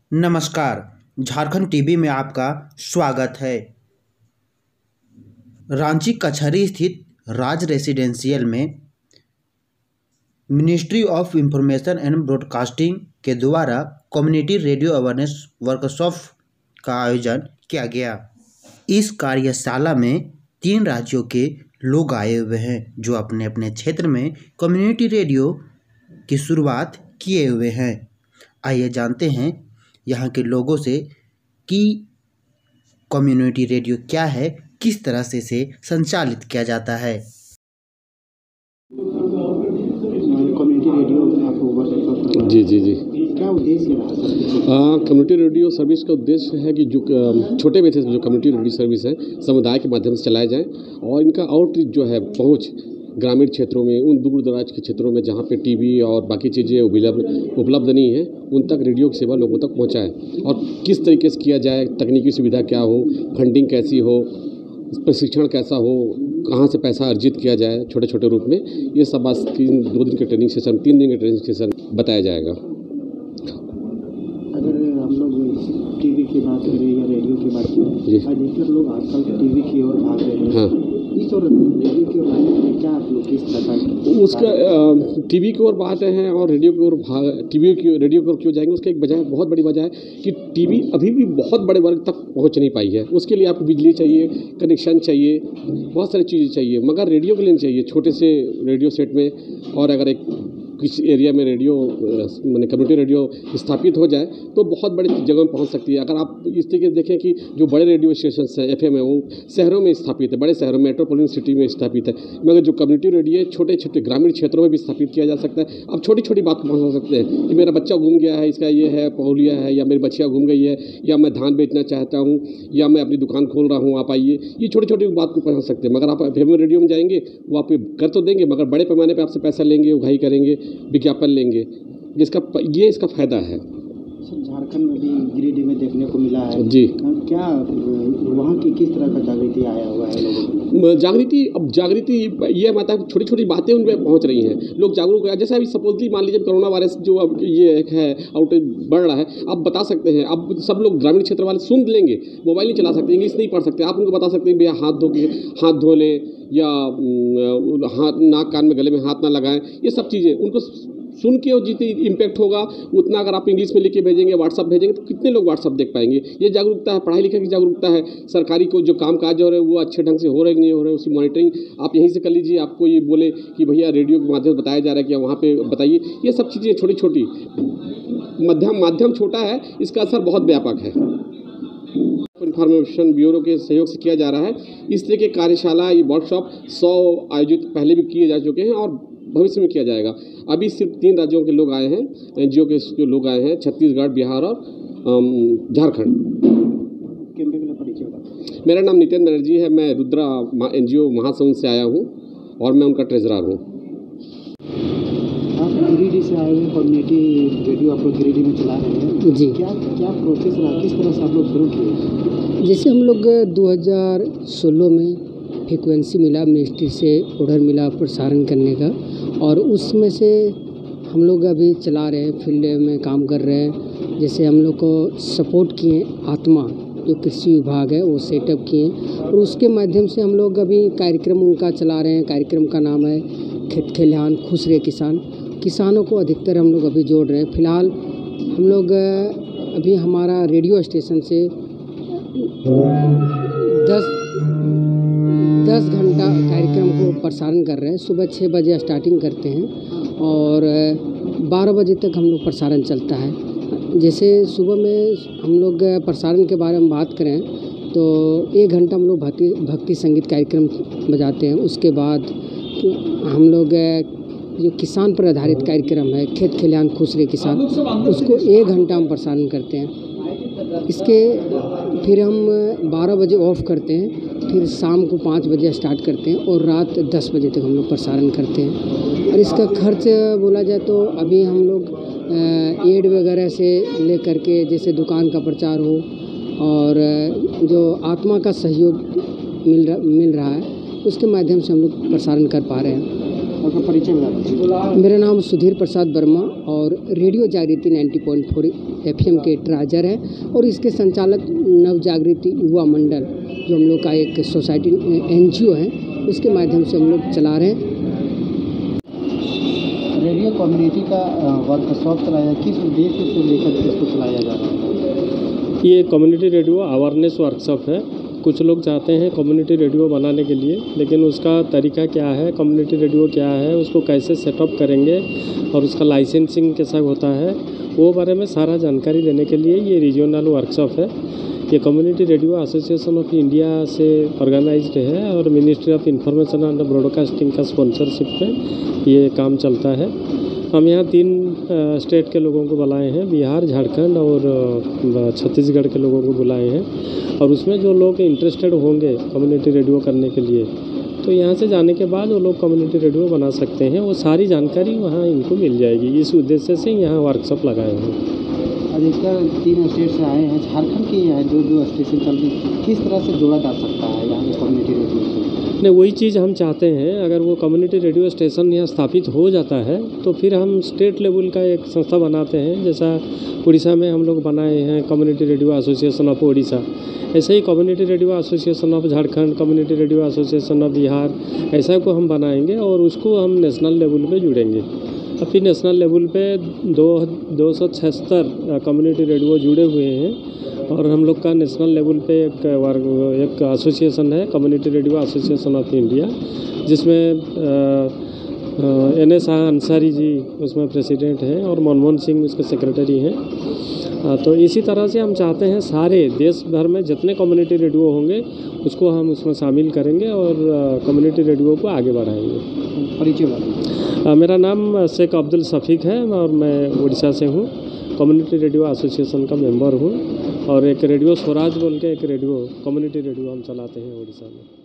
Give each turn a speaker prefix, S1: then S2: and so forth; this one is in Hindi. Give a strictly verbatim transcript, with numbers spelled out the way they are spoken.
S1: नमस्कार, झारखंड टीवी में आपका स्वागत है। रांची कचहरी स्थित राज रेसिडेंशियल में ministry of information and broadcasting के द्वारा कम्युनिटी रेडियो अवेयरनेस वर्कशॉप का आयोजन किया गया। इस कार्यशाला में तीन राज्यों के लोग आए हुए हैं जो अपने अपने क्षेत्र में कम्युनिटी रेडियो की शुरुआत किए हुए हैं। आइए जानते हैं यहाँ के लोगों से कि कम्युनिटी रेडियो क्या है, किस तरह से इसे संचालित किया जाता है।
S2: कम्युनिटी रेडियो आपको वर्कशॉप
S3: जी जी जी
S2: क्या उद्देश्य रहा?
S3: कम्युनिटी रेडियो सर्विस का उद्देश्य है कि जो अ, छोटे बेटे जो कम्युनिटी रेडियो सर्विस है समुदाय के माध्यम से चलाए जाएं और इनका आउटरीच जो है पहुंच ग्रामीण क्षेत्रों में, उन दूर दराज के क्षेत्रों में जहां पे टीवी और बाकी चीज़ें उपलब्ध उपलब्ध नहीं है, उन तक रेडियो की सेवा लोगों तक पहुंचाए और किस तरीके से किया जाए, तकनीकी सुविधा क्या हो, फंडिंग कैसी हो, प्रशिक्षण कैसा हो, कहाँ से पैसा अर्जित किया जाए छोटे छोटे रूप में, ये सब आज तीन दो दिन के ट्रेनिंग सेशन तीन दिन के ट्रेनिंग सेशन बताया जाएगा।
S2: अगर हम लोग टीवी की बात करें या रेडियो की बात
S3: जी।
S2: करें, अधिकतर लोग आजकल टीवी की ओर भाग रहे हैं।
S3: हाँ,
S2: इस और रेडियो की ओर आने के लिए क्या आप लोग किस प्रकार
S3: उसका टीवी की ओर बात है और रेडियो की ओर भाग टीवी की रेडियो की ओर क्यों जाएंगे, उसका एक वजह बहुत बड़ी वजह है कि टीवी अभी भी बहुत बड़े वर्ग तक पहुंच नहीं पाई है। उसके लिए आपको बिजली चाहिए, कनेक्शन चाहिए, बहुत सारी चीज़ें चाहिए, मगर रेडियो के लिए नहीं चाहिए। छोटे से रेडियो सेट में और अगर एक किसी एरिया में रेडियो मैंने कम्युनिटी रेडियो स्थापित हो जाए तो बहुत बड़ी जगह में पहुंच सकती है। अगर आप इस तरीके से देखें कि जो बड़े रेडियो स्टेशन हैं, एफएम है, वो शहरों में स्थापित है, बड़े शहरों मेट्रोपॉलिटन सिटी में स्थापित है, मगर जो कम्युनिटी रेडियो है छोटे छोटे ग्रामीण क्षेत्रों में भी स्थापित किया जा सकता है। आप छोटी छोटी बात को पहुँचा सकते हैं कि मेरा बच्चा घूम गया है, इसका ये है, पहुलिया है, या मेरी बच्चियाँ घूम गई है, या मैं धान बेचना चाहता हूँ, या मैं अपनी दुकान खोल रहा हूँ, आप आइए, ये छोटी छोटी बात को पहुँचा सकते हैं। मगर आप एफएम रेडियो में जाएंगे, वो आप कर तो देंगे मगर बड़े पैमाने पर आपसे पैसा लेंगे, उगाही करेंगे, विज्ञापन लेंगे, जिसका ये इसका फायदा है।
S2: झारखंड में भी गिरिडीह में देखने को मिला है
S3: जी।
S2: क्या वहाँ की किस तरह का जागृति आया हुआ है लोगों में?
S3: जागृति अब जागृति ये मतलब छोटी छोटी बातें उन पर पहुँच रही हैं, लोग जागरूक हैं। जैसे अभी सपोजली मान लीजिए कोरोना वायरस जो अब ये एक है आउट बढ़ रहा है, आप बता सकते हैं, अब सब लोग ग्रामीण क्षेत्र वाले सुन लेंगे, मोबाइल नहीं चला सकते, इंग्लिश नहीं पढ़ सकते, आप उनको बता सकते हैं भैया हाथ धो के हाथ धो लें, या हाथ नाक कान में गले में हाथ ना लगाएं, ये सब चीज़ें उनको सुन के और जितनी इम्पैक्ट होगा उतना अगर आप इंग्लिश में लिख के भेजेंगे, व्हाट्सअप भेजेंगे, तो कितने लोग व्हाट्सअप देख पाएंगे। ये जागरूकता है, पढ़ाई लिखाई की जागरूकता है। सरकारी को जो काम काज हो रहे हैं वो अच्छे ढंग से हो रहे नहीं हो रहे, उसकी मॉनिटरिंग आप यहीं से कर लीजिए। आपको ये बोले कि भैया रेडियो के माध्यम से बताया जा रहा है कि वहाँ पे बताइए, ये सब चीज़ें छोटी छोटी, मध्यम माध्यम छोटा है, इसका असर बहुत व्यापक है। इन्फॉर्मेशन ब्यूरो के सहयोग से किया जा रहा है। इस तरह के कार्यशाला, ये वर्कशॉप सौ आयोजित पहले भी किए जा चुके हैं और भविष्य में किया जाएगा। अभी सिर्फ तीन राज्यों के लोग आए हैं, एनजीओ के जो लोग आए हैं, छत्तीसगढ़, बिहार और झारखंड। मेरा नाम नितेंद्र बनर्जी है, मैं रुद्रा एनजीओ महासमुंद से आया हूँ और मैं उनका ट्रेजरर हूँ।
S2: आप गिरिडीह से आए हुए, कम्युनिटी रेडियो आप लोग गिरिडीह में चला रहे हैं
S4: जी।
S2: क्या क्या प्रोसेस रहा, किस तरह से आप लोग शुरू किए?
S4: जैसे हम लोग दो हज़ार सोलह में फ्रिक्वेंसी मिला, मिनिस्ट्री से ऑर्डर मिला प्रसारण करने का, और उसमें से हम लोग अभी चला रहे हैं, फील्ड में काम कर रहे हैं। जैसे हम लोग को सपोर्ट किए आत्मा जो कृषि विभाग है वो सेटअप किए, और उसके माध्यम से हम लोग अभी कार्यक्रम उनका चला रहे हैं। कार्यक्रम का नाम है खेत खलिहान खुश रहे किसान। किसानों को अधिकतर हम लोग अभी जोड़ रहे हैं। फिलहाल हम लोग अभी हमारा रेडियो स्टेशन से दस दस घंटा कार्यक्रम को प्रसारण कर रहे हैं। सुबह छः बजे स्टार्टिंग करते हैं और बारह बजे तक हम लोग प्रसारण चलता है। जैसे सुबह में हम लोग प्रसारण के बारे में बात करें तो एक घंटा हम लोग भक्ति भक्ति संगीत कार्यक्रम बजाते हैं। उसके बाद हम लोग जो किसान पर आधारित कार्यक्रम है खेत खलिहान खुश रहे किसान, उसको एक घंटा हम प्रसारण करते हैं। इसके फिर हम बारह बजे ऑफ करते हैं, फिर शाम को पाँच बजे स्टार्ट करते हैं और रात दस बजे तक हम लोग प्रसारण करते हैं। और इसका खर्च बोला जाए तो अभी हम लोग एड वगैरह से ले करके, जैसे दुकान का प्रचार हो और जो आत्मा का सहयोग मिल रहा मिल रहा है, उसके माध्यम से हम लोग प्रसारण कर पा रहे हैं।
S2: आपका परिचय बता दीजिए।
S4: मेरा नाम सुधीर प्रसाद वर्मा और रेडियो जागृति नब्बे पॉइंट चार एफएम के ट्राजर हैं और इसके संचालक नव जागृति युवा मंडल जो हम लोग का एक सोसाइटी एनजीओ है, उसके माध्यम से हम लोग चला रहे हैं।
S2: रेडियो कम्युनिटी का वर्कशॉप चलाया, किस उद्देश्य से लेकर इसको चलाया जा रहा है?
S3: ये कम्युनिटी रेडियो अवेयरनेस वर्कशॉप है। कुछ लोग चाहते हैं कम्युनिटी रेडियो बनाने के लिए, लेकिन उसका तरीका क्या है, कम्युनिटी रेडियो क्या है, उसको कैसे सेटअप करेंगे और उसका लाइसेंसिंग कैसा होता है, वो बारे में सारा जानकारी देने के लिए ये रीजनल वर्कशॉप है। ये community radio association of India से ऑर्गेनाइज्ड है और ministry of information and broadcasting का स्पॉन्सरशिप में ये काम चलता है। हम यहाँ तीन स्टेट के लोगों को बुलाए हैं, बिहार, झारखंड और छत्तीसगढ़ के लोगों को बुलाए हैं, और उसमें जो लोग इंटरेस्टेड होंगे कम्युनिटी रेडियो करने के लिए, तो यहाँ से जाने के बाद वो लोग कम्युनिटी रेडियो बना सकते हैं। वो सारी जानकारी वहाँ इनको मिल जाएगी। इस उद्देश्य से यहाँ वर्कशॉप लगाए हैं।
S2: अधिकतर तीन स्टेट से आए हैं, झारखंड के हैं जो जो स्टेशन चल रही, किस तरह से जोड़ा जा सकता है यहाँ के कम्युनिटी रेडियो से?
S3: नहीं, वही चीज़ हम चाहते हैं। अगर वो कम्युनिटी रेडियो स्टेशन यहाँ स्थापित हो जाता है तो फिर हम स्टेट लेवल का एक संस्था बनाते हैं, जैसा उड़ीसा में हम लोग बनाए हैं community radio association of Orissa. ऐसे ही community radio association of Jharkhand, community radio association of Bihar, ऐसा को हम बनाएंगे और उसको हम नेशनल लेवल पे जुड़ेंगे। और फिर नेशनल लेवल पे दो दो सौ छिहत्तर कम्युनिटी रेडियो जुड़े हुए हैं और हम लोग का नेशनल लेवल पे एक वर्ग एक एसोसिएशन है, community radio association of India, जिसमें एन एस अंसारी जी उसमें प्रेसिडेंट हैं और मनमोहन सिंह उसके सेक्रेटरी हैं। तो इसी तरह से हम चाहते हैं सारे देश भर में जितने कम्युनिटी रेडियो होंगे उसको हम उसमें शामिल करेंगे और कम्युनिटी रेडियो को आगे बढ़ाएंगे।
S2: परिचय बताइए।
S3: मेरा नाम शेख अब्दुल शफीक है और मैं उड़ीसा से हूँ, कम्युनिटी रेडियो एसोसिएशन का मेंबर हूँ और एक रेडियो स्वराज बोल के एक रेडियो कम्युनिटी रेडियो हम चलाते हैं उड़ीसा में।